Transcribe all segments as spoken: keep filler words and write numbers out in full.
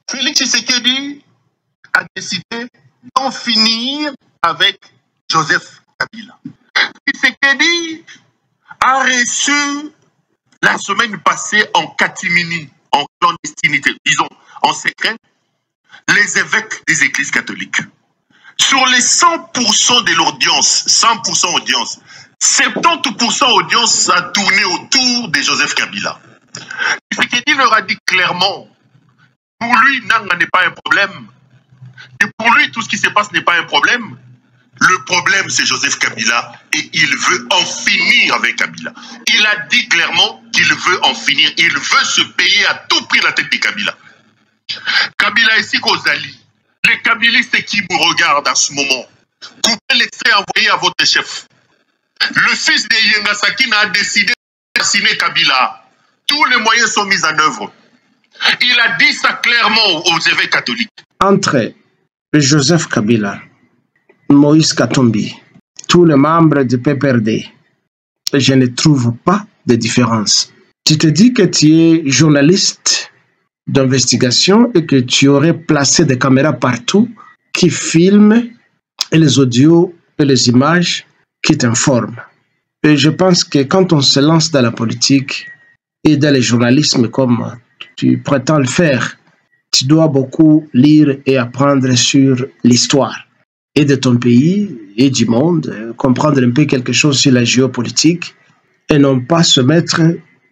Félix Tshisekedi a décidé d'en finir avec Joseph Kabila. Tshisekedi a reçu la semaine passée en catimini, en clandestinité, disons en secret, les évêques des églises catholiques. Sur les cent pour cent de l'audience, cent pour cent audience, soixante-dix pour cent audience a tourné autour de Joseph Kabila. Tshisekedi leur a dit clairement, pour lui, Nanga n'est pas un problème. Et pour lui, tout ce qui se passe n'est pas un problème. Le problème, c'est Joseph Kabila et il veut en finir avec Kabila. Il a dit clairement qu'il veut en finir. Il veut se payer à tout prix la tête de Kabila. Kabila ici Kozali. Les Kabilistes qui vous regardent en ce moment, coupez l'extrait envoyé à votre chef. Le fils de Yenga Sakina a décidé d'assassiner Kabila. Tous les moyens sont mis en œuvre. Il a dit ça clairement aux évêques catholiques. Entre Joseph Kabila, Moïse Katumbi, tous les membres du P P R D, je ne trouve pas de différence. Tu te dis que tu es journaliste d'investigation et que tu aurais placé des caméras partout qui filment et les audios et les images qui t'informent. Et je pense que quand on se lance dans la politique et dans le journalisme comme tu prétends le faire, tu dois beaucoup lire et apprendre sur l'histoire et de ton pays et du monde, comprendre un peu quelque chose sur la géopolitique et non pas se mettre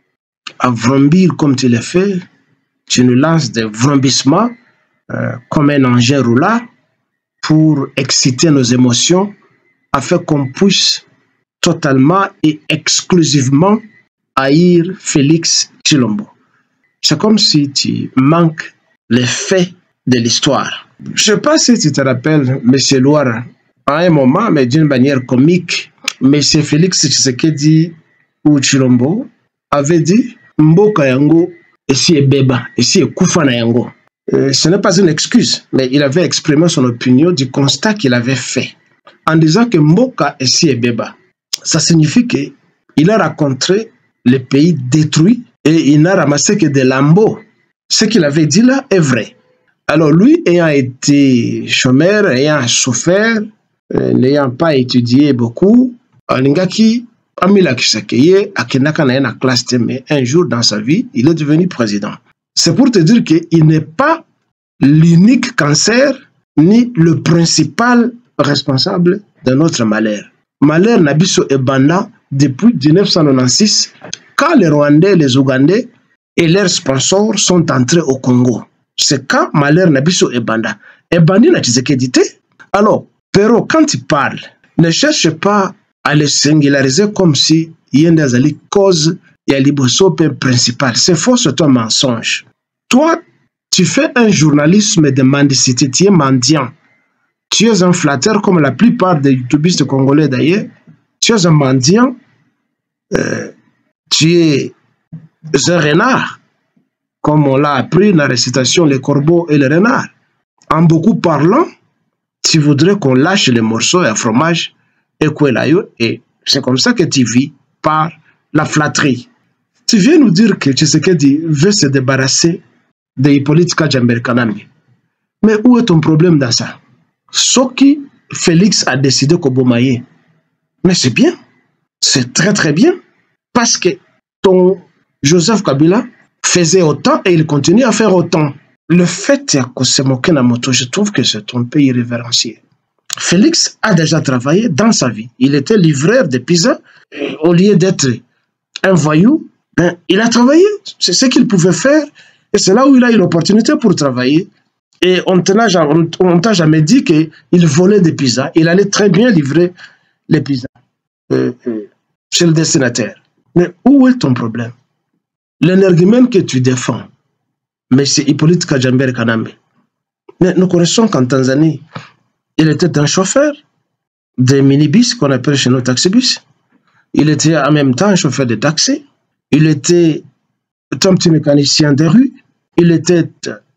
à vrombir comme tu l'as fait. Tu nous lances des vrombissements euh, comme un engin roulant pour exciter nos émotions afin qu'on puisse totalement et exclusivement haïr Félix Tshilombo. C'est comme si tu manques les faits de l'histoire. Je ne sais pas si tu te rappelles, M. Loire, à un moment, mais d'une manière comique, M. Félix Tshisekedi ou Tshilombo avait dit Mboka yango esi ebeba, esi ekufa na yango. Euh, ce n'est pas une excuse, mais il avait exprimé son opinion du constat qu'il avait fait en disant que Mboka esi ebeba. Ça signifie qu'il a rencontré le pays détruit et il n'a ramassé que des lambeaux. Ce qu'il avait dit là est vrai. Alors lui, ayant été chômeur, ayant souffert, euh, n'ayant pas étudié beaucoup, Alingaki Amila Kisakeye, Akenaka na na classe mais un jour dans sa vie, il est devenu président. C'est pour te dire qu'il n'est pas l'unique cancer ni le principal responsable de notre malheur. Malheur Nabiso Ebanda depuis mille neuf cent quatre-vingt-seize, quand les Rwandais, les Ougandais et leurs sponsors sont entrés au Congo. C'est quand malheur Nabiso Ebanda. Ebandi na Tshisekedi. Alors, Pero, quand il parle, ne cherche pas à le singulariser comme si il y a une cause et un libre-sope principal. C'est faux, c'est un mensonge. Toi, tu fais un journalisme de mendicité, tu es mendiant. Tu es un flatteur comme la plupart des youtubistes congolais d'ailleurs. Tu es un mendiant. Euh, tu es un renard. Comme on l'a appris dans la récitation Les Corbeaux et les Renards. En beaucoup parlant, tu voudrais qu'on lâche les morceaux et le fromage et Kwelayo, et c'est comme ça que tu vis par la flatterie. Tu viens nous dire que Tshisekedi veut se débarrasser de Hippolyte Kajamber Kanambe. Mais où est ton problème dans ça? Soki Félix a décidé qu'Obomaye. Mais c'est bien. C'est très très bien. Parce que ton Joseph Kabila faisait autant et il continue à faire autant. Le fait que se moquer na moto, je trouve que c'est un peu irrévérencieux. Félix a déjà travaillé dans sa vie. Il était livreur de pizza. Au lieu d'être un voyou, ben, il a travaillé. C'est ce qu'il pouvait faire. Et c'est là où il a eu l'opportunité pour travailler. Et on ne t'a jamais dit qu'il volait des pizzas. Il allait très bien livrer les pizzas euh, euh, chez le destinataire. Mais où est ton problème? L'énergumène que tu défends, mais c'est Hippolyte Kajamber Kanambe. Mais nous connaissons qu'en Tanzanie, il était un chauffeur de minibus qu'on appelle chez nous taxibus. Il était en même temps un chauffeur de taxi. Il était un petit mécanicien de rue. Il était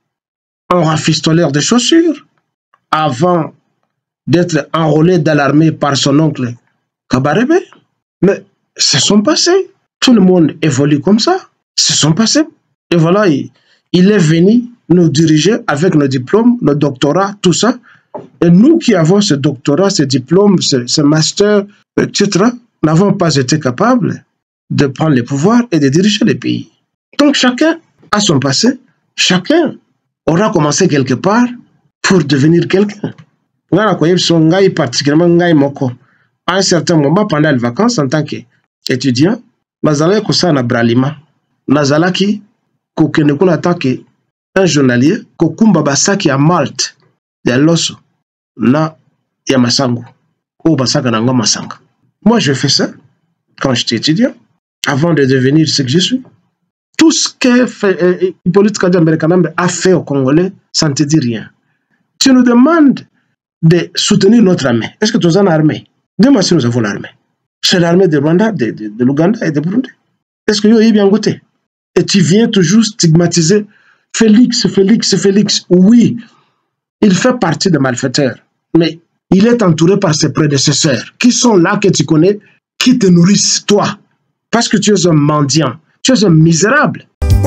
un rafistoleur de chaussures avant d'être enrôlé dans l'armée par son oncle Kabarebe. Mais c'est son passé. Tout le monde évolue comme ça. C'est son passé. Et voilà, il, il est venu nous diriger avec nos diplômes, nos doctorats, tout ça. Et nous qui avons ce doctorat, ce diplôme, ce, ce master, et cetera, n'avons pas été capables de prendre le pouvoir et de diriger le pays. Donc chacun a son passé, chacun aura commencé quelque part pour devenir quelqu'un. Particulièrement à un certain moment, pendant les vacances, en tant qu'étudiant, nazalaki kosala na bralima, nazalaki kokende kuna atake un journalier kokumba basaki ya Malte ya loso na ya masango ou basaka na ngoma masanga. Moi je fais ça quand j'étais étudiant avant de devenir ce que je suis. Tout ce que fait Hippolyte Kadi Kanambe a fait aux Congolais, ça ne te dit rien. Tu nous demandes de soutenir notre armée. Est-ce que tu as une armée? Dis-moi si nous avons l'armée. C'est l'armée de Rwanda, de, de, de l'Ouganda et de Burundi. Est-ce que vous avez bien goûté? Et tu viens toujours stigmatiser Félix, Félix, Félix. Oui, il fait partie des malfaiteurs, mais il est entouré par ses prédécesseurs qui sont là, que tu connais, qui te nourrissent, toi. Parce que tu es un mendiant, tu es un misérable.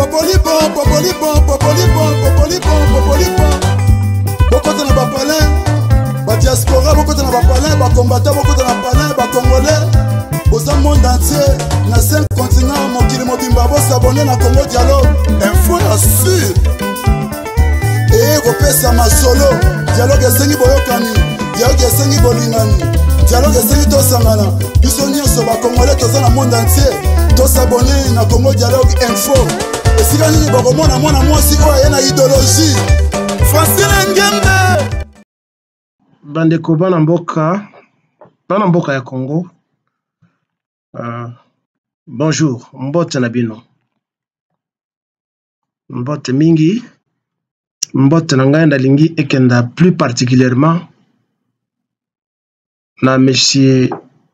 Diaspora, beaucoup de Napalais, bas combattants, beaucoup de Napalais, bas congolais. Au monde entier, dans cinq continents, mon kilo mobimba, vous s'abonner dans Congo Dialogue. Info la sûr. Et repère ma solo. Dialogue est sengi boyokani. Dialogue est sengi bolingani. Dialogue est sengi tosangana. Nous sommes sur bas congolais, tous dans le monde entier. Tous s'abonner dans Congo Dialogue Info. Et si vous avez un monde, moi, moi, si vous avez une idéologie. Francine Ngembe. Bandeko bana mboka, bana mboka ya Congo. Uh, bonjour, mbote na bino. Mbote mingi, mbote na ngai ndalingi ekenda plus particulièrement na monsieur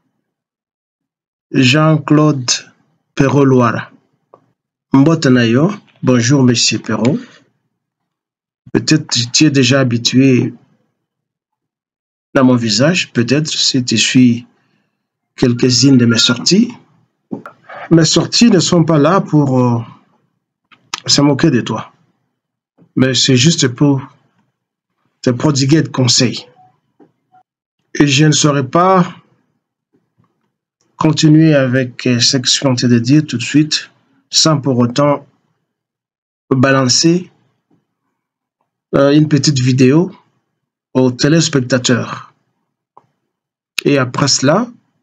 Jean-Claude Perrault Loara. Mbote na yo, bonjour monsieur Perrault. Peut-être tu es déjà habitué dans mon visage, peut-être, si tu suis quelques-unes de mes sorties. Mes sorties ne sont pas là pour euh, se moquer de toi, mais c'est juste pour te prodiguer de conseils. Et je ne saurais pas continuer avec ce que je suis en train de dire tout de suite, sans pour autant balancer euh, une petite vidéo aux téléspectateurs. Et après cela,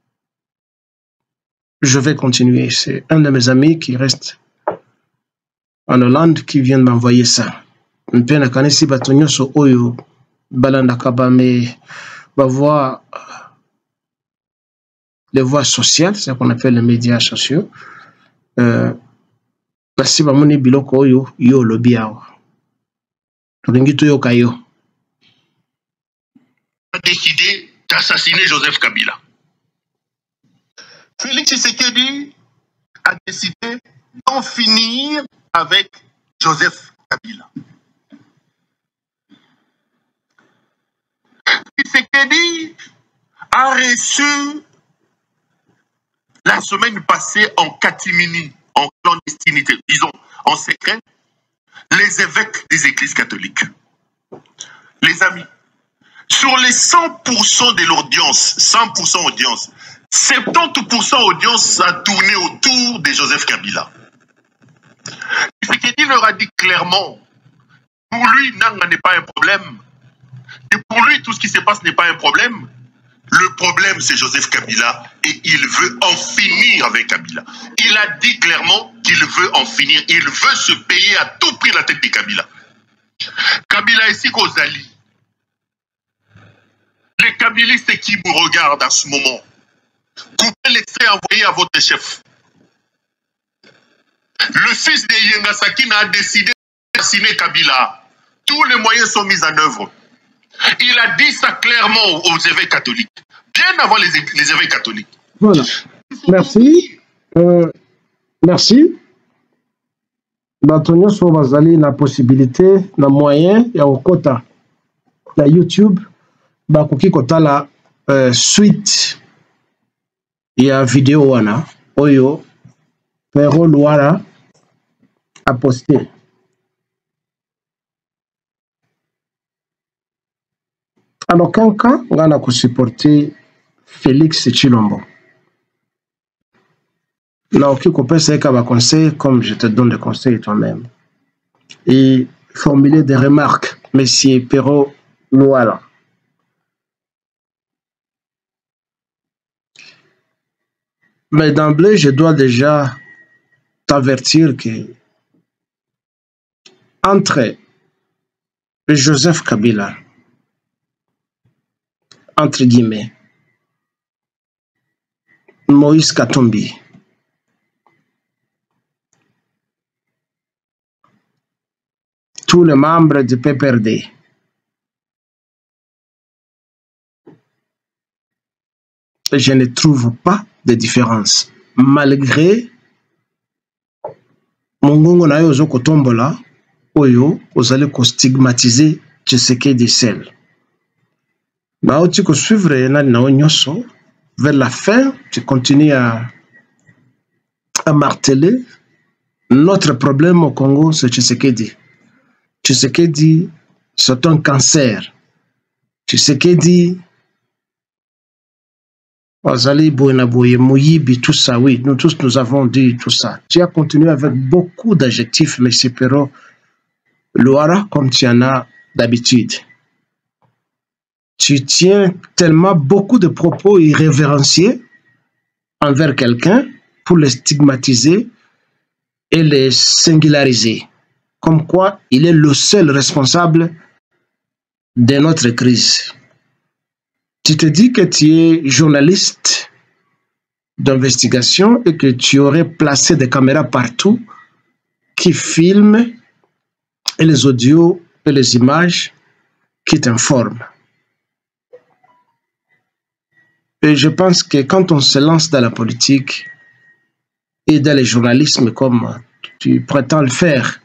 je vais continuer. C'est un de mes amis qui reste en Hollande qui vient de m'envoyer ça. Mpena kanisi batonyo so oyo balanda kabame va voir les voies sociales, c'est ce qu'on appelle les médias sociaux. Euh, merci bamoni biloko oyo yo lobi awa. Tolingi toyo kayo. A décidé d'assassiner Joseph Kabila. Félix Tshisekedi a décidé d'en finir avec Joseph Kabila. Tshisekedi a reçu la semaine passée en catimini, en clandestinité, disons en secret, les évêques des églises catholiques. Les amis, sur les cent pour cent de l'audience, cent pour cent audience, soixante-dix pour cent audience a tourné autour de Joseph Kabila. Tshisekedi leur a dit clairement, pour lui, Nanga n'est pas un problème. Et pour lui, tout ce qui se passe n'est pas un problème. Le problème, c'est Joseph Kabila et il veut en finir avec Kabila. Il a dit clairement qu'il veut en finir. Il veut se payer à tout prix la tête de Kabila. Kabila ici Kozali. Les kabilistes qui vous regardent à ce moment, coupez l'extrait envoyé à votre chef. Le fils de Yengasaki a décidé d'assassiner Kabila. Tous les moyens sont mis en œuvre. Il a dit ça clairement aux évêques catholiques, bien avant les, les évêques catholiques. Voilà. Merci. Euh, merci. Batonyo so bazali na possibilité, na moyen ya okota na YouTube, bakoki kotala euh, suite ya vidéo wana oyo Perrault Loara a posté. En aucun cas, on a supporté Félix Tshilombo. Là, aucun copain, c'est qu'à conseil, comme je te donne des conseils toi-même. Et formuler des remarques, Monsieur Perrault Louala. Mais d'emblée, je dois déjà t'avertir que entre Joseph Kabila, entre guillemets, Moïse Katumbi, tous les membres du P P R D, je ne trouve pas de différence. Malgré Mongongo na yo zo kotombola, oyo, vous allez stigmatiser Tshisekedi seul. Bah, tu peux suivre vers la fin, tu continues à, à marteler. Notre problème au Congo, c'est Tshisekedi. Tshisekedi, c'est un cancer. Tshisekedi, Ozali Bouenabouye, Mouyibi, tout ça, oui, nous tous nous avons dit tout ça. Tu as continué avec beaucoup d'adjectifs, M. Perrault Louala, comme tu en as d'habitude. Tu tiens tellement beaucoup de propos irrévérencieux envers quelqu'un pour le stigmatiser et le singulariser. Comme quoi, il est le seul responsable de notre crise. Tu te dis que tu es journaliste d'investigation et que tu aurais placé des caméras partout qui filment et les audios et les images qui t'informent. Et je pense que quand on se lance dans la politique et dans le journalisme comme tu prétends le faire,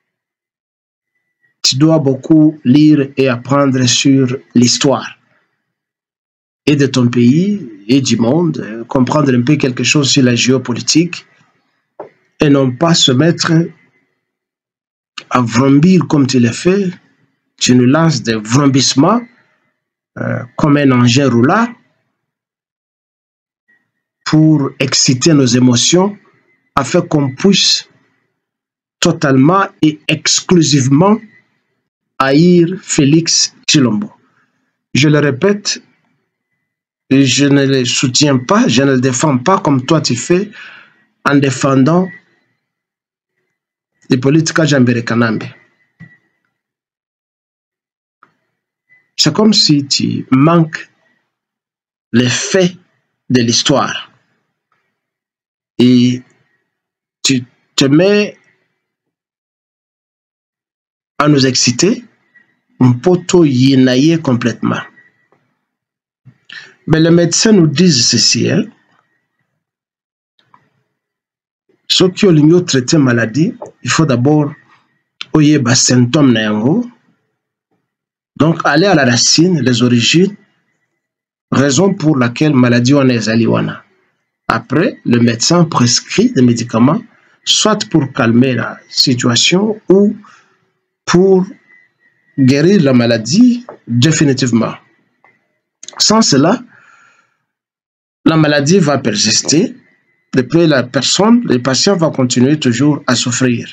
tu dois beaucoup lire et apprendre sur l'histoire et de ton pays et du monde, comprendre un peu quelque chose sur la géopolitique et non pas se mettre à vrombir comme tu l'as fait. Tu nous lances des vrombissements euh, comme un engin roulant pour exciter nos émotions afin qu'on puisse totalement et exclusivement haïr Félix Tshilombo. Je le répète, je ne le soutiens pas, je ne le défends pas comme toi tu fais en défendant les politiques Jambere Kanambe. C'est comme si tu manques les faits de l'histoire et tu te mets à nous exciter, un poteau yénaillé complètement. Mais les médecins nous disent ceci, hein? Ceux qui ont traité maladie, il faut d'abord oyer les symptômes. Donc, aller à la racine, les origines, raison pour laquelle maladie on est aliwana. Après, le médecin prescrit des médicaments, soit pour calmer la situation ou pour guérir la maladie définitivement. Sans cela, la maladie va persister. Depuis la personne, le patient va continuer toujours à souffrir.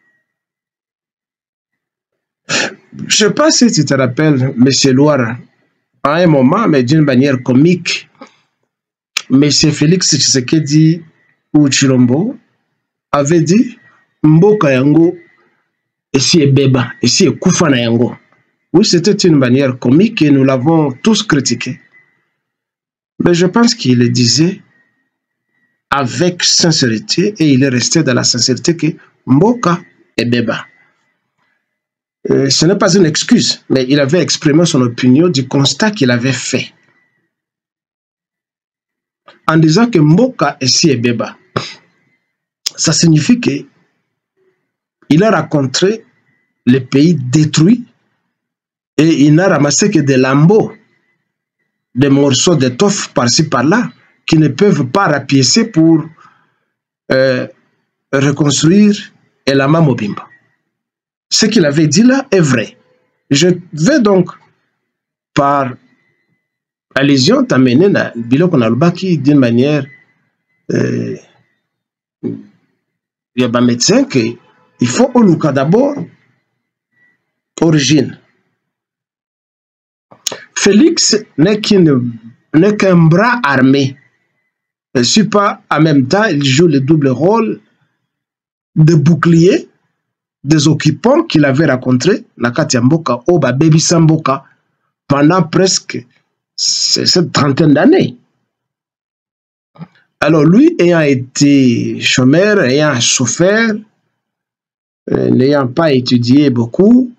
Je ne sais pas si tu te rappelles, M. Louala, à un moment, mais d'une manière comique, M. Félix Tshisekedi ou Tshilombo avait dit Mboka yango ici est beba, ici est Koufana yango. Oui, c'était une manière comique et nous l'avons tous critiqué. Mais je pense qu'il le disait avec sincérité et il est resté dans la sincérité que Mboka est beba. Euh, ce n'est pas une excuse, mais il avait exprimé son opinion du constat qu'il avait fait. En disant que Mboka ici est beba, ça signifie que il a rencontré les pays détruits et il n'a ramassé que des lambeaux, des morceaux d'étoffe par-ci par-là qui ne peuvent pas rapiécer pour euh, reconstruire Elama Mobimba. Ce qu'il avait dit là est vrai. Je vais donc, par allusion t'a mené na biloko na lobaki d'une manière euh, il y a un médecin que il faut oluka d'abord origine. Félix n'est qu'un qu'un bras armé. Je ne suis pas en même temps, il joue le double rôle de bouclier des occupants qu'il avait rencontrés Nakati Mboka, Oba Baby Samboka pendant presque cette trentaine d'années. Alors lui, ayant été chômeur, ayant souffert, euh, n'ayant pas étudié beaucoup,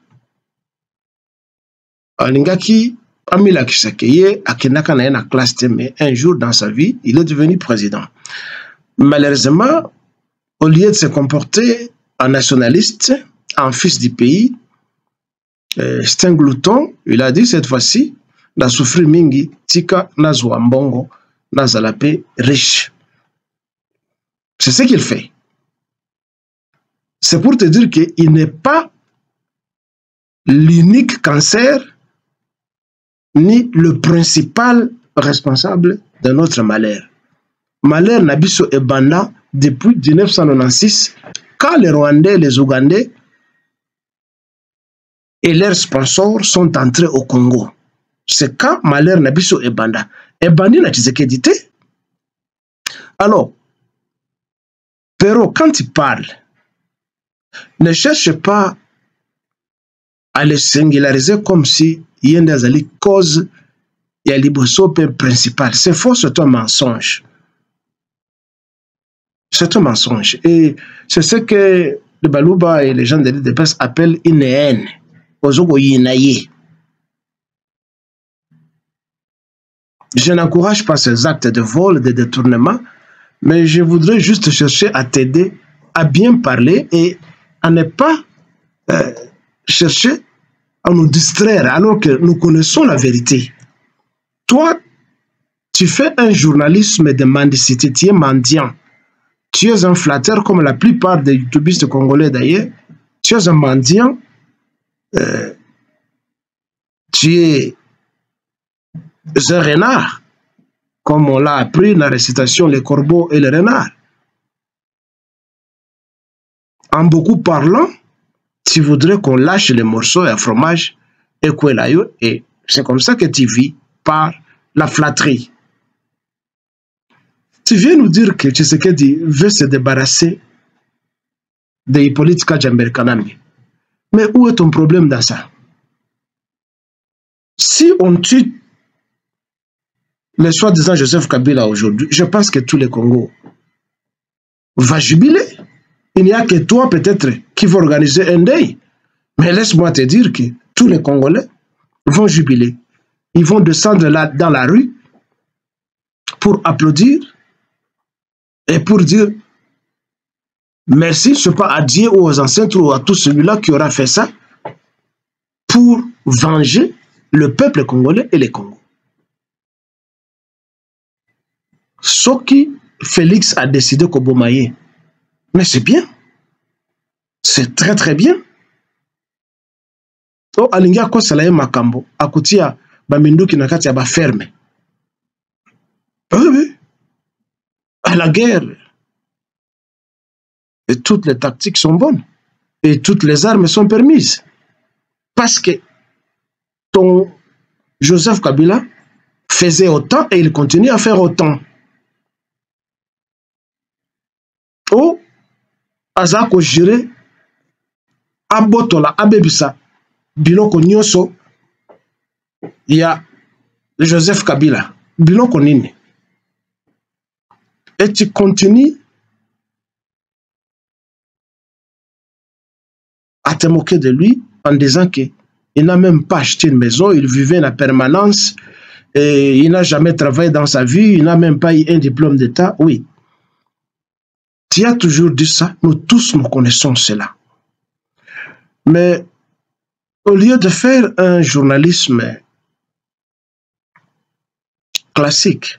Alingaki Amila Kisakeye, Akenaka na na classe mais un jour dans sa vie, il est devenu président. Malheureusement, au lieu de se comporter en nationaliste, en fils du pays, euh, c'est un glouton, il a dit cette fois-ci, na souffrir mingi, tika nazwa mbongo, nazalape riche. C'est ce qu'il fait. C'est pour te dire qu'il n'est pas l'unique cancer ni le principal responsable de notre malheur. Malheur Nabiso et Banda depuis mille neuf cent quatre-vingt-seize, quand les Rwandais, les Ougandais et leurs sponsors sont entrés au Congo. C'est quand malheur Nabiso et Banda. Et Bandi n'a Tshisekedi. Alors, Pero, quand il parle, ne cherche pas à le singulariser comme si il y a une cause, il y a le principal. C'est faux, c'est un mensonge. C'est un mensonge. Et c'est ce que le Balouba et les gens de l'île de presse appellent une haine. Je n'encourage pas ces actes de vol, de détournement, mais je voudrais juste chercher à t'aider à bien parler et à ne pas euh, chercher à nous distraire alors que nous connaissons la vérité. Toi, tu fais un journalisme de mendicité, tu es mendiant. Tu es un flatteur comme la plupart des youtubistes congolais d'ailleurs. Tu es un mendiant. Euh, tu es un renard. Comme on l'a appris dans la récitation Les corbeaux et les renards. En beaucoup parlant, tu voudrais qu'on lâche les morceaux et le fromage et quoi et c'est comme ça que tu vis par la flatterie. Tu viens nous dire que Tshisekedi veut se débarrasser de Hippolyte Kajamber Kanambi. Mais où est ton problème dans ça? Si on tue le soi-disant Joseph Kabila aujourd'hui, je pense que tous les Congos vont jubiler. Il n'y a que toi peut-être qui va organiser un deuil. Mais laisse-moi te dire que tous les Congolais vont jubiler. Ils vont descendre là dans la rue pour applaudir et pour dire merci, ce n'est pas à Dieu ou aux ancêtres ou à tout celui-là qui aura fait ça pour venger le peuple congolais et les Congos. Ce qui Félix a décidé qu'au Bomaye, mais c'est bien. C'est très très bien. Oh, alingia ko salaye makambo, akutia baminduki na kati ya ba ferme. Oui, oui. À la guerre. Et toutes les tactiques sont bonnes. Et toutes les armes sont permises. Parce que ton Joseph Kabila faisait autant et il continue à faire autant. Oh, azako jire abotola abebisa biloko nyonso ya Joseph Kabila biloko nini. Et tu continues à te moquer de lui en disant qu'il n'a même pas acheté une maison, il vivait en permanence et il n'a jamais travaillé dans sa vie, il n'a même pas eu un diplôme d'État. Oui. Tu as toujours dit ça, nous tous nous connaissons cela. Mais au lieu de faire un journalisme classique,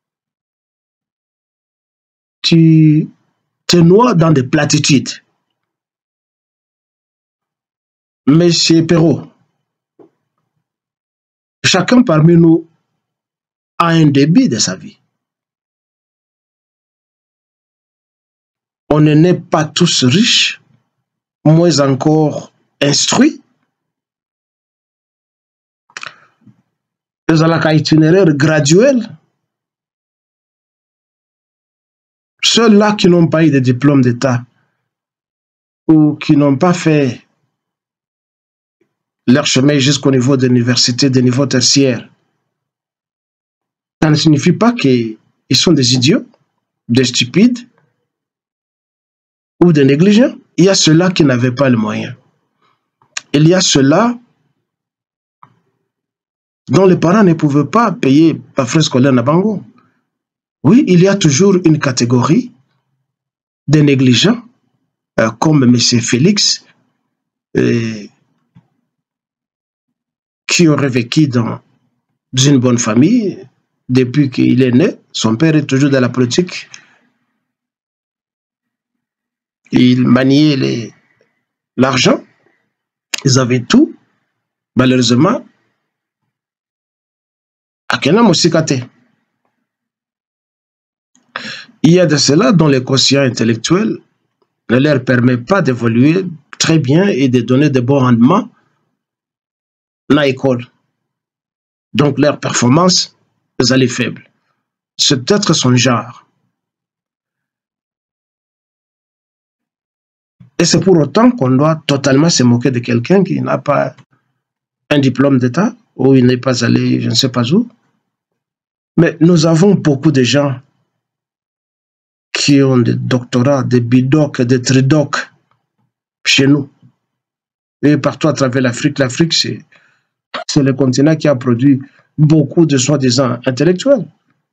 tu te noies dans des platitudes. Monsieur Perrault, chacun parmi nous à un début de sa vie. On ne naît pas tous riches, moins encore instruits. Ils ont un itinéraire graduel. Ceux-là qui n'ont pas eu de diplôme d'État ou qui n'ont pas fait leur chemin jusqu'au niveau de l'université, des niveaux tertiaires, ça ne signifie pas qu'ils sont des idiots, des stupides ou des négligents. Il y a ceux-là qui n'avaient pas le moyen. Il y a ceux-là dont les parents ne pouvaient pas payer la frais scolaire à Bango. Oui, il y a toujours une catégorie de négligents, euh, comme M. Félix, euh, qui aurait vécu dans une bonne famille depuis qu'il est né. Son père est toujours dans la politique. Il maniait l'argent. Ils avaient tout. Malheureusement, Akenam aussi caté. Il y a de cela dont le quotient intellectuel ne leur permet pas d'évoluer très bien et de donner de bons rendements dans l'école. Donc leur performance est faible. C'est peut-être son genre. Et c'est pour autant qu'on doit totalement se moquer de quelqu'un qui n'a pas un diplôme d'État ou il n'est pas allé je ne sais pas où. Mais nous avons beaucoup de gens qui ont des doctorats, des bidocs, des tridocs chez nous. Et partout à travers l'Afrique, l'Afrique, c'est le continent qui a produit beaucoup de soi-disant intellectuels.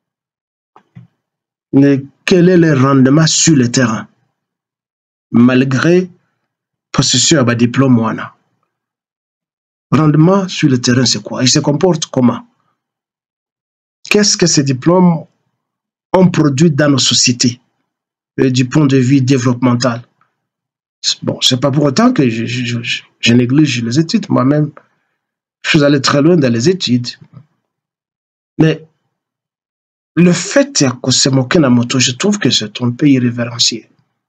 Mais quel est le rendement sur le terrain? Malgré possession à diplôme wana. Rendement sur le terrain, c'est quoi? Il se comporte comment? Qu'est-ce que ces diplômes ont produit dans nos sociétés euh, du point de vue développemental? Bon, c'est pas pour autant que je, je, je, je néglige les études. Moi-même, je suis allé très loin dans les études. Mais le fait que se moquer la moto, je trouve que c'est un peu irrévérencieux.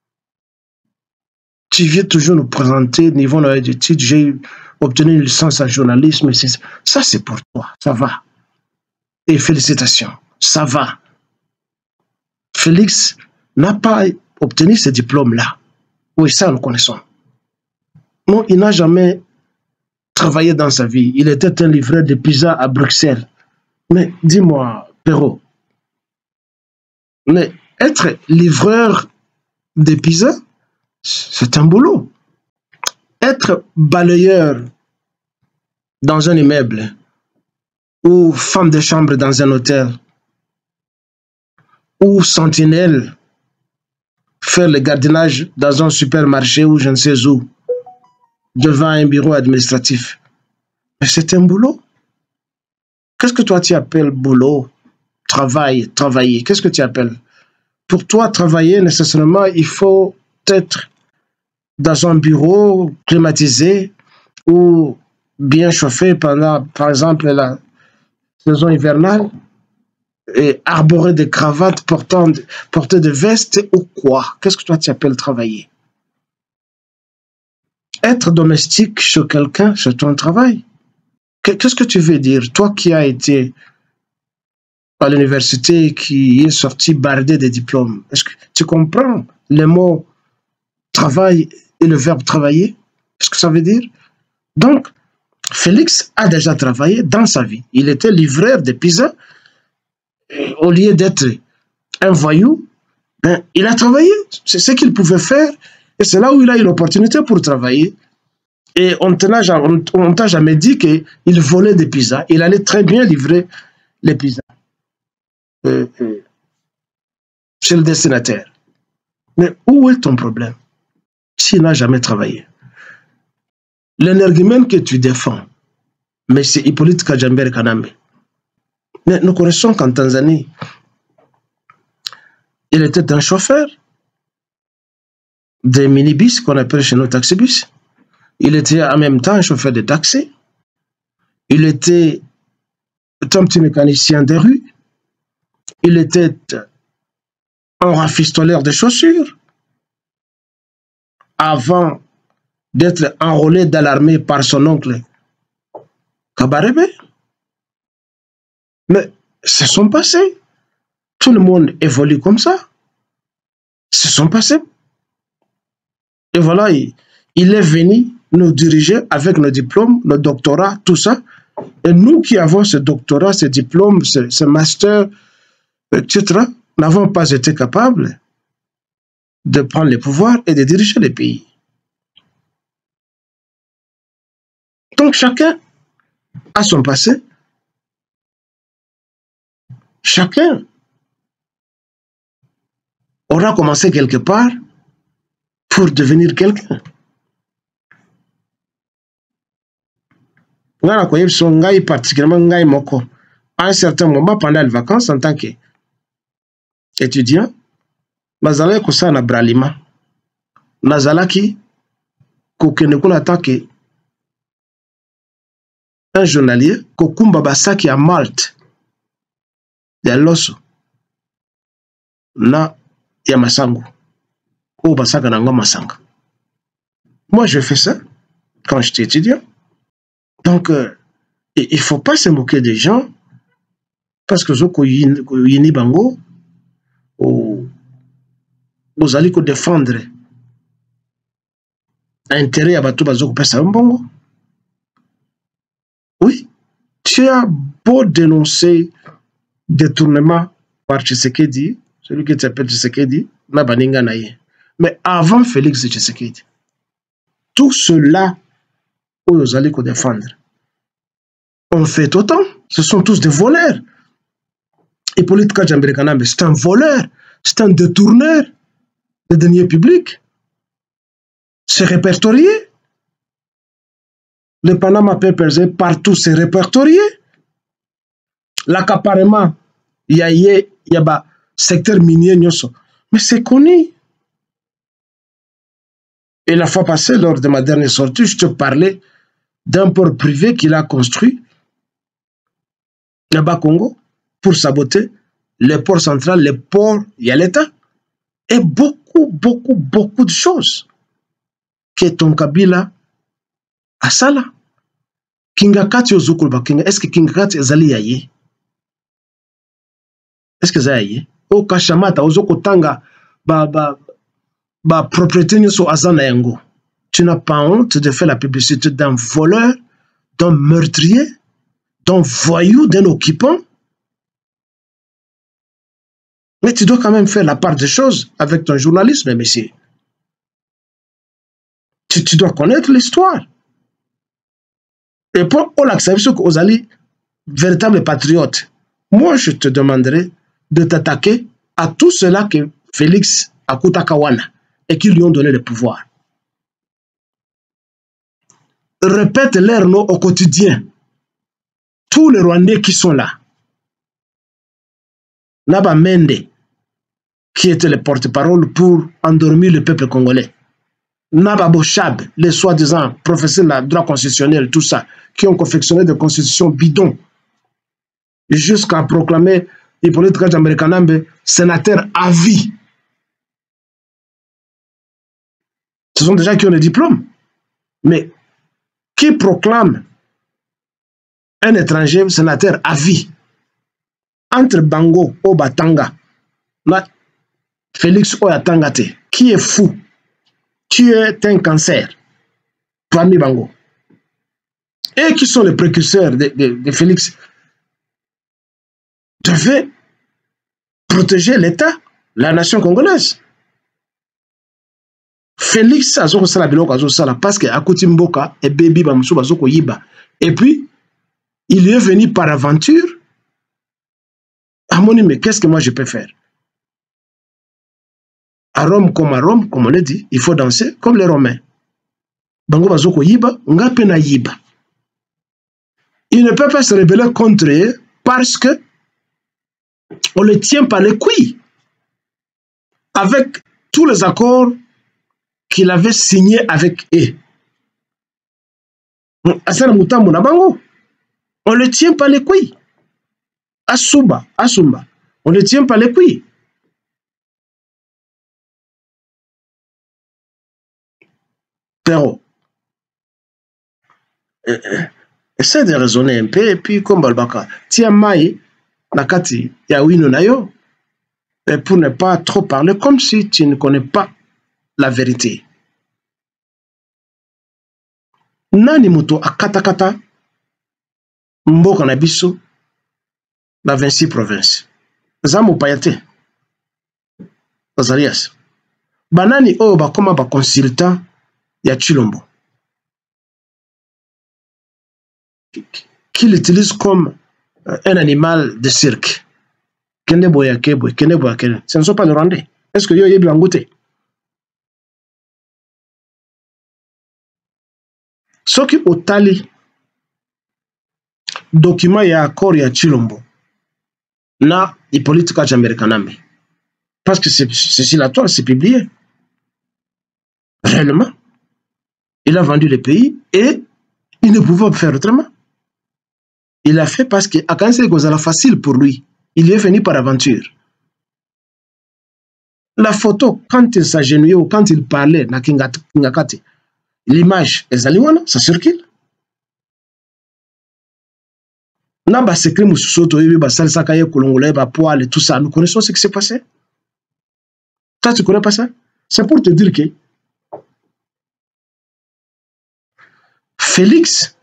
Tu viens toujours nous présenter, niveau de l'étude, j'ai obtenu une licence en journalisme. Ça, c'est pour toi, ça va. Et félicitations, ça va. Félix n'a pas obtenu ce diplôme-là. Oui, ça, nous connaissons. Non, il n'a jamais travaillé dans sa vie. Il était un livreur de pizza à Bruxelles. Mais dis-moi, Perrault, mais être livreur de pizza, c'est un boulot. Être balayeur dans un immeuble ou femme de chambre dans un hôtel ou sentinelle faire le gardiennage dans un supermarché ou je ne sais où devant un bureau administratif. Mais c'est un boulot. Qu'est-ce que toi tu appelles boulot? Travail, travailler. Qu'est-ce que tu appelles? Pour toi, travailler, nécessairement, il faut être dans un bureau climatisé ou bien chauffé pendant, par exemple, la saison hivernale et arborer des cravates, portant, porter des vestes ou quoi? Qu'est-ce que toi tu appelles travailler? Être domestique chez quelqu'un, c'est ton travail. Qu'est-ce que tu veux dire? Toi qui as été à l'université, qui est sorti bardé de diplômes, est-ce que tu comprends les mots travail et le verbe travailler? Qu'est-ce que ça veut dire? Donc, Félix a déjà travaillé dans sa vie. Il était livreur de pizza. Au lieu d'être un voyou, ben, il a travaillé. C'est ce qu'il pouvait faire. Et c'est là où il a eu l'opportunité pour travailler. Et on ne t'a jamais dit qu'il volait des pizzas. Il allait très bien livrer les pizzas euh, euh, chez le destinataire. Mais où est ton problème s'il n'a jamais travaillé? L'énergumène que tu défends, mais c'est Hippolyte Kajamber Kanambe. Mais nous connaissons qu'en Tanzanie, il était un chauffeur des minibus qu'on appelle chez nous taxibus. Il était en même temps un chauffeur de taxi. Il était un petit mécanicien de rue. Il était un rafistoleur de chaussures avant d'être enrôlé dans l'armée par son oncle Kabarebe. Mais c'est son passé. Tout le monde évolue comme ça. C'est son passé. Et voilà, il, il est venu nous diriger avec nos diplômes, nos doctorats, tout ça. Et nous qui avons ce doctorat, ce diplôme, ce, ce master, et cetera, n'avons pas été capables de prendre le pouvoir et de diriger les pays. Donc chacun a son passé. Chacun aura commencé quelque part pour devenir quelqu'un. Particulièrement à un certain moment pendant les vacances en tant qu'étudiant, nazalaki kosala na bralima, nazalaki kokende kuna attaqué un journalier kokumba basaki à Malte ya loso na ya masango ou basaka na masanga. Moi je fais ça quand j'étais étudiant. Donc euh, il ne faut pas se moquer des gens parce que zoko yini bango ou vous allez défendre intérêt à bateau bazoko pesa mbongo. Oui, tu as beau dénoncer détournement par Tshisekedi, celui qui s'appelle Tshisekedi, mais avant Félix Tshisekedi, tout cela, vous allez défendre. On fait autant, ce sont tous des voleurs. Hippolyte Kajamberekanambe, c'est un voleur, c'est un détourneur des deniers publics. C'est répertorié. Le Panama Papers, partout, c'est répertorié. L'accaparement, il y a, il y a secteur minier, mais c'est connu. Et la fois passée, lors de ma dernière sortie, je te parlais d'un port privé qu'il a construit là-bas Congo pour saboter le port central, le port, il y a l'État. Et beaucoup, beaucoup, beaucoup de choses que ton Kabila a ça là. Kingakati ozukulba kinga, est-ce que Kingakati ezali yaye? Est-ce que ça yaye? O kashamata ozoko tanga ba ba ba propriété nyoso azana yango. Tu n'as pas honte de faire la publicité d'un voleur, d'un meurtrier, d'un voyou, d'un occupant? Mais tu dois quand même faire la part des choses avec ton journalisme, monsieur. Tu, tu dois connaître l'histoire. Et pour l'accepter que vous allez véritable patriote, moi je te demanderai de t'attaquer à tout cela que Félix Akutakawana et qui lui ont donné le pouvoir. Répète leur nom au quotidien. Tous les Rwandais qui sont là. Naba Mende, qui était le porte-parole pour endormir le peuple congolais. Naba Bochab, les soi-disant professeurs de droit constitutionnel, tout ça, qui ont confectionné des constitutions bidons, jusqu'à proclamer Hippolyte Kajamberekanambe sénateur à vie. Ce sont des gens qui ont des diplômes, mais qui proclament un étranger sénateur à vie. Entre Bango ou Batanga, Félix Oyatangate, qui est fou, qui est un cancer, parmi Bango, et qui sont les précurseurs de, de, de Félix, devaient protéger l'État, la nation congolaise. Félix a zoko sala biloko azo sala parce que akuti mboka et baby ba musu bazoko yiba. Et puis il est venu par aventure. Amoni, mais qu'est-ce que moi je peux faire? À Rome comme à Rome, comme on l'a dit, il faut danser comme les Romains. Bango bazoko yiba, ngape na yiba. Il ne peut pas se rebeller contre eux parce que on le tient par les couilles. Avec tous les accords qu'il avait signés avec eux. On le tient par les couilles. Asuba, Asumba. On ne tient pas les couilles. Pero, euh, essaie de raisonner un peu, et puis comme Balbaka, tiens mai, nakati, ya wino na yo, pour ne pas trop parler comme si tu ne connais pas la vérité. Nani moto akata kata mboka na biso na vingt-six provinces. Zamu payate. Azarias. Banani o bakoma ba consultant ya Chilombo. Qu'il utilise comme un animal de cirque. Kende boya kebwe, kende boya kende. Ce ne sont pas les Rwandais. Est-ce que yo yebi angouté? Soki otali document ya accord ya Chilombo na i politique americanambe. Parce que c'est sur la toile, c'est publié. Réellement. Il a vendu le pays et il ne pouvait pas faire autrement. Il a fait parce que quand c'est facile pour lui, il est venu par aventure. La photo, quand il s'agenouillait ou quand il parlait, na Kingakati, l'image, ça circule. Naba secret mususoto yebi ba salsa kaye kolongolé ba poil tout ça, nous connaissons ce qui s'est passé. Toi tu connais pas ça? C'est pour te dire que Félix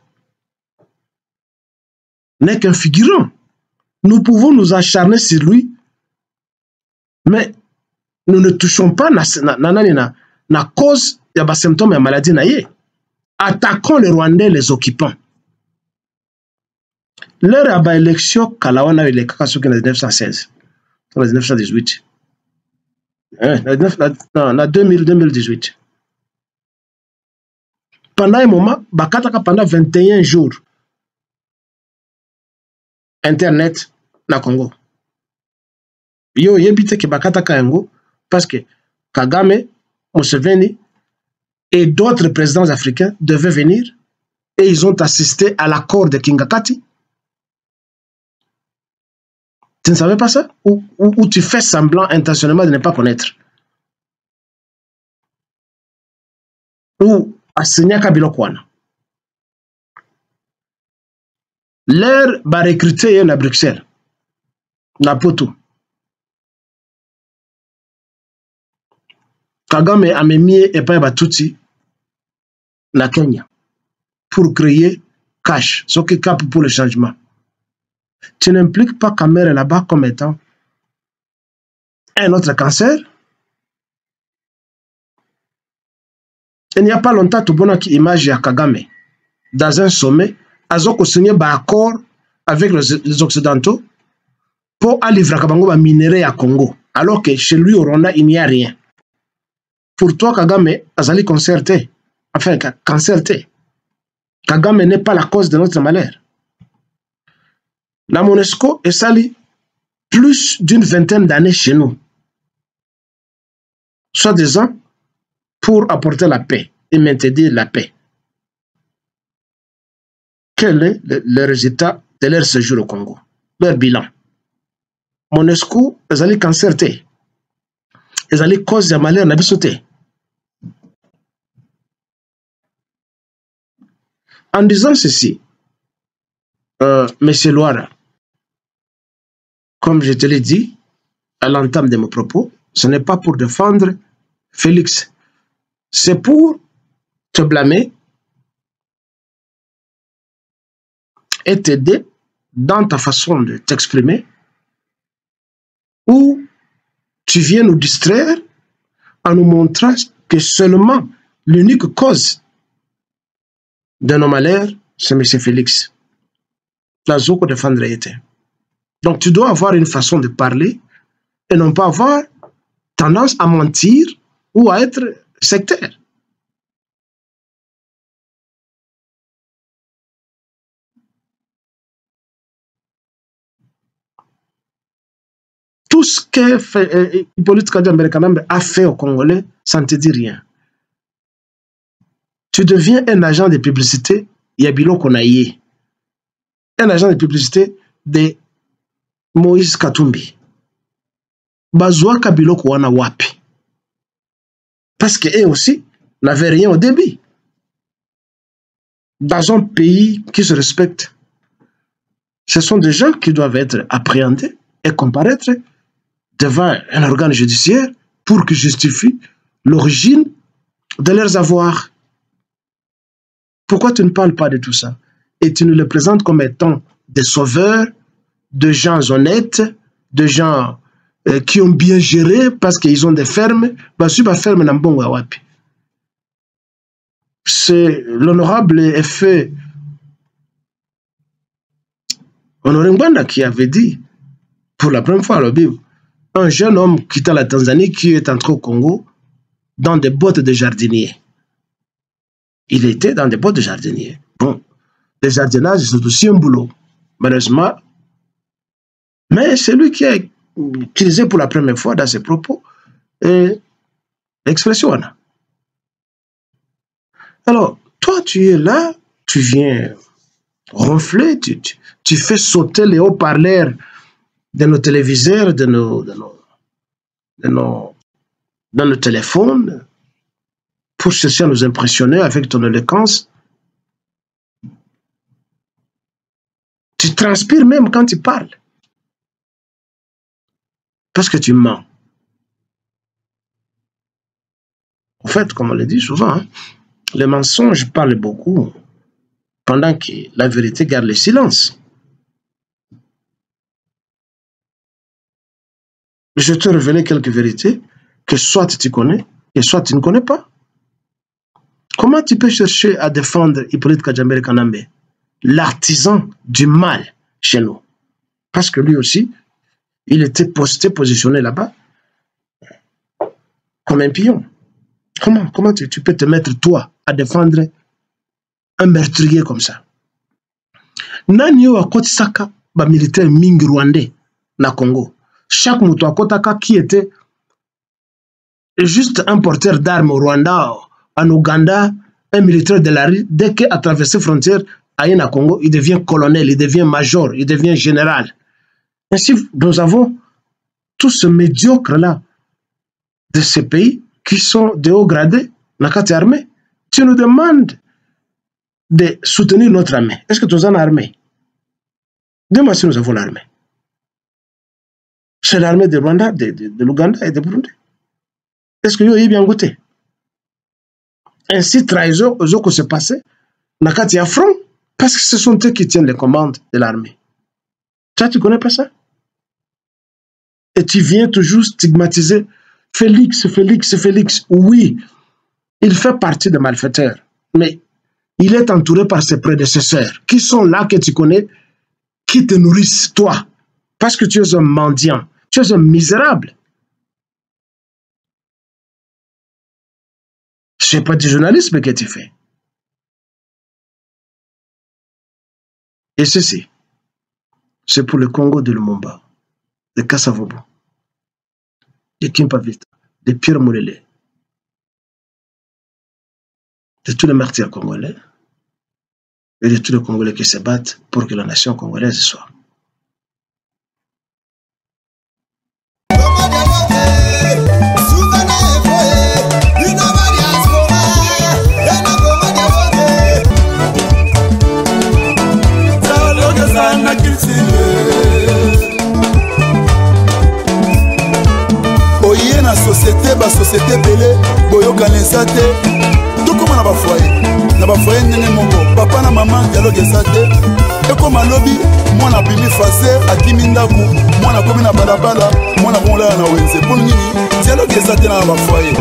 n'est qu'un figurant. Nous pouvons nous acharner sur lui, mais nous ne touchons pas na na na na, na cause ya ba symptômes ya maladie na ye. Attaquons les Rwandais, les occupants. Leur aba élection Kalawana il est en mille neuf cent seize, en mille neuf cent dix-huit, en deux mille, deux mille dix-huit. Pendant un moment, bakataka pendant vingt et un jours, Internet na Congo. Yo yebite ke bakataka yango parce que Kagame, Museveni et d'autres présidents africains devaient venir et ils ont assisté à l'accord de Kingakati. Tu ne savais pas ça? Ou, ou, ou tu fais semblant intentionnellement de ne pas connaître? Ou Assenia Kabilokwana. L'air va recruter à Bruxelles. Na Poto. Kagame a mis et pas Batuti na Kenya pour créer cash, ce qui est cap pour le changement. Tu n'impliques pas Kamere là-bas comme étant un autre cancer. Il n'y a pas longtemps, tout le monde qui image à Kagame dans un sommet, Azoko signé un accord avec les, les Occidentaux pour aller livrer minerai à Congo, alors que chez lui au Rwanda il n'y a rien. Pour toi, Kagame, Azali concerté, enfin concerté. Kagame n'est pas la cause de notre malheur. La MONUSCO est sali plus d'une vingtaine d'années chez nous, soi-disant pour apporter la paix et maintenir la paix. Quel est le, le résultat de leur séjour au Congo? Leur bilan. MONUSCO est allé concerter, est allé cause de malheur n'a sauté. En disant ceci, euh, Monsieur Loara, comme je te l'ai dit à l'entame de mes propos, ce n'est pas pour défendre Félix, c'est pour te blâmer et t'aider dans ta façon de t'exprimer, où tu viens nous distraire en nous montrant que seulement l'unique cause de nos malheurs, c'est M. Félix. La Zoko défendre était. Donc tu dois avoir une façon de parler et non pas avoir tendance à mentir ou à être sectaire. Tout ce que fait Hippolyte Kagame a fait au Congolais, ça ne te dit rien. Tu deviens un agent de publicité, Yabilo Konaye. Un agent de publicité de Moïse Katumbi. bazwaka biloko wana wapi? Parce qu'eux aussi n'avaient rien au début. Dans un pays qui se respecte, ce sont des gens qui doivent être appréhendés et comparaître devant un organe judiciaire pour qu'il justifie l'origine de leurs avoirs. Pourquoi tu ne parles pas de tout ça? Et tu nous les présentes comme étant des sauveurs, de gens honnêtes, de gens euh, qui ont bien géré parce qu'ils ont des fermes. C'est l'honorable effet Honoré Ngwanda qui avait dit, pour la première fois à la Bible, un jeune homme quittant la Tanzanie qui est entré au Congo dans des bottes de jardinier. Il était dans des bottes de jardinier. Bon, le jardinage, c'est aussi un boulot, malheureusement. Mais c'est lui qui a utilisé pour la première fois dans ses propos l'expression. Alors, toi, tu es là, tu viens ronfler, tu, tu, tu fais sauter les haut-parleurs de nos téléviseurs, de nos, de nos, de nos, de nos téléphones, pour chercher à nous impressionner avec ton éloquence. Tu transpires même quand tu parles. Parce que tu mens. En fait, comme on le dit souvent, hein, les mensonges parlent beaucoup pendant que la vérité garde le silence. Je te révélé quelques vérités que soit tu connais et soit tu ne connais pas. Comment tu peux chercher à défendre Hippolyte Kajambere Kanambe, l'artisan du mal chez nous? Parce que lui aussi, il était posté, positionné là-bas comme un pion. Comment, comment tu, tu peux te mettre, toi, à défendre un meurtrier comme ça? Nanyo a kotisaka ba militaire mingi rwandais na Congo. Chaque mouton à Kotaka qui était juste un porteur d'armes au Rwanda, en Ouganda, un militaire de la rue, dès qu'il a traversé la frontière à Yéna Congo, il devient colonel, il devient major, il devient général. Ainsi, nous avons tous ce médiocre-là de ces pays qui sont de haut gradé, dans la armée. Tu nous demandes de soutenir notre armée. Est-ce que tu as une armée? Dis-moi si nous avons l'armée. C'est l'armée de Rwanda, de, de, de l'Ouganda et de Burundi. Est-ce que vous avez bien goûté? Ainsi, trahison aux autres qui se passait, Nakati a front, parce que ce sont eux qui tiennent les commandes de l'armée. Toi, tu ne connais pas ça? Et tu viens toujours stigmatiser Félix, Félix, Félix. Oui, il fait partie des malfaiteurs, mais il est entouré par ses prédécesseurs, qui sont là que tu connais, qui te nourrissent, toi, parce que tu es un mendiant, tu es un misérable. Ce n'est pas du journalisme que tu fais. Et ceci, c'est pour le Congo de Lumumba, de Kassavobo, de Kimpavita, de Pierre Moulele, de tous les martyrs congolais et de tous les Congolais qui se battent pour que la nation congolaise soit. Oye na société, ba société belé, boyoka nesate, tout comme na ba foyer, na ba foyer nene moko, papa na maman dialogue esate, et comme lobby, moi na bimi faser, akimi ndaku, moi na komi na balabala, moi na bonla na wenze, pour nini dialogue esate na ba foyer.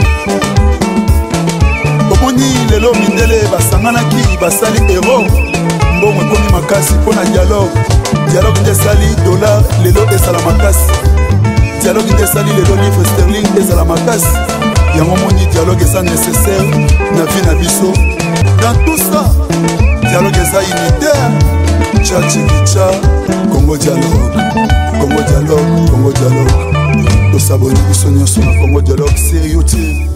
Omoni lelo mindele basangana ki basali héros, mbongo komi makasi pour na dialogue. Dialogue de sali dollar lelo esala makasi. Dialogue de sali lelo livre sterling esala makasi. Yango moni dialogue est nécessaire na vie na biso. Dans tout ça, dialogue est unitaire. Tcha tcha Congo dialogue, Congo dialogue, Congo dialogue. Nous sabons biso nyonso na Congo dialogue sérieux.